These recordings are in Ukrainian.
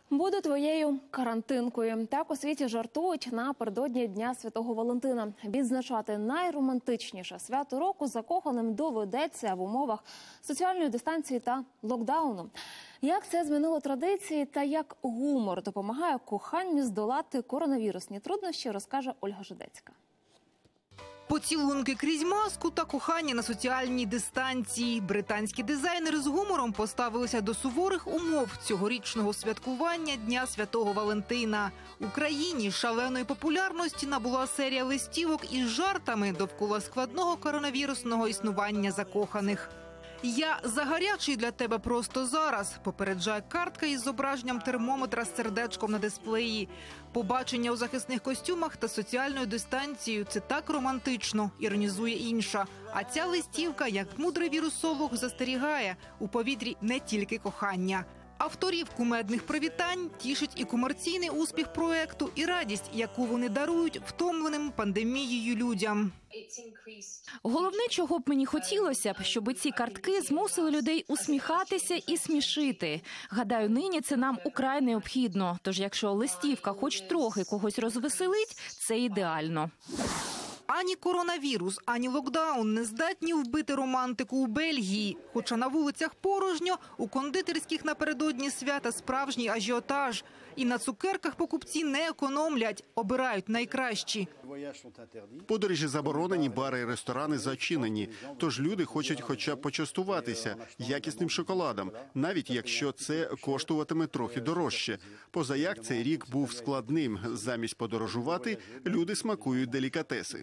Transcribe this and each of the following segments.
Буду твоєю карантинкою. Так у світі жартують напередодні Дня Святого Валентина. Відзначати найромантичніше свято року закоханим доведеться в умовах соціальної дистанції та локдауну. Як це змінило традиції та як гумор допомагає коханню здолати коронавірусні труднощі, розкаже Ольга Жидецька. Поцілунки крізь маску та кохання на соціальній дистанції. Британські дизайнери з гумором поставилися до суворих умов цьогорічного святкування Дня Святого Валентина. Україні шаленої популярності набула серія листівок із жартами довкола складного коронавірусного існування закоханих. «Я загарячий для тебе просто зараз», – попереджає картка із зображенням термометра з сердечком на дисплеї. Побачення у захисних костюмах та соціальною дистанцією – це так романтично, іронізує інша. А ця листівка, як мудрий вірусолог, застерігає – у повітрі не тільки кохання. Авторів кумедних привітань тішить і комерційний успіх проекту, і радість, яку вони дарують втомленим пандемією людям. Головне, чого б мені хотілося б, щоб ці картки змусили людей усміхатися і смішити. Гадаю, нині це нам украй необхідно. Тож, якщо листівка хоч трохи когось розвеселить, це ідеально. Ані коронавірус, ані локдаун не здатні вбити романтику у Бельгії. Хоча на вулицях порожньо, у кондитерських напередодні свята справжній ажіотаж. І на цукерках покупці не економлять, обирають найкращі. Подорожі заборонені, бари і ресторани зачинені. Тож люди хочуть хоча б почастуватися якісним шоколадом, навіть якщо це коштуватиме трохи дорожче. Позаяк цей рік був складним. Замість подорожувати, люди смакують делікатеси.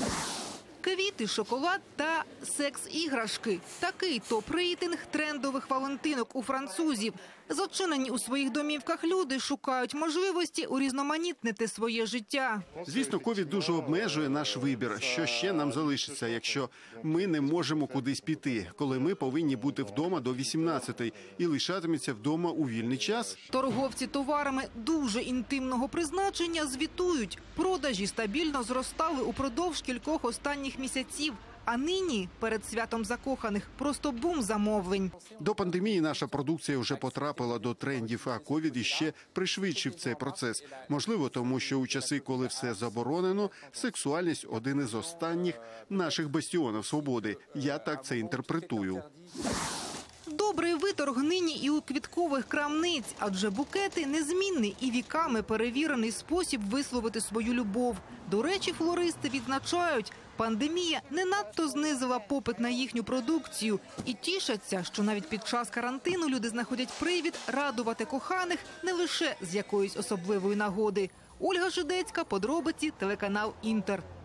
Квіти, шоколад та секс-іграшки. Такий топ-рейтинг трендових валентинок у французів. Зачинені у своїх домівках люди шукають можливості урізноманітнити своє життя. Звісно, ковід дуже обмежує наш вибір. Що ще нам залишиться, якщо ми не можемо кудись піти, коли ми повинні бути вдома до 18-ї і лишатимемося вдома у вільний час? Торговці товарами дуже інтимного призначення звітують. Продажі стабільно зростали упродовж кількох останніх місяців. А нині, перед святом закоханих, просто бум замовлень. До пандемії наша продукція вже потрапила до трендів, а ковід іще пришвидшив цей процес. Можливо, тому що у часи, коли все заборонено, сексуальність – один із останніх наших бастіонів свободи. Я так це інтерпретую. Добрий виторг нині і у квіткових крамниць, адже букети – незмінний і віками перевірений спосіб висловити свою любов. До речі, флористи відзначають, пандемія не надто знизила попит на їхню продукцію і тішаться, що навіть під час карантину люди знаходять привід радувати коханих не лише з якоїсь особливої нагоди. Ольга Жидецька, подробиці, телеканал «Інтер».